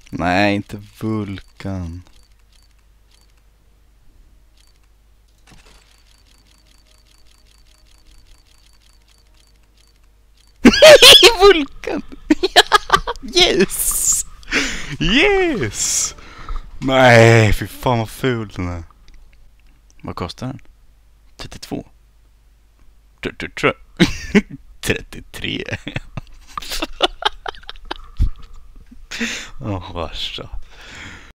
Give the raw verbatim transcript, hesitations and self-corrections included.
Nej, inte Vulkan. Vulkan! Yes! Yes! Nej, fy fan vad ful den är. Vad kostar den? trettiotvå. trettiotre. Åh, värsta.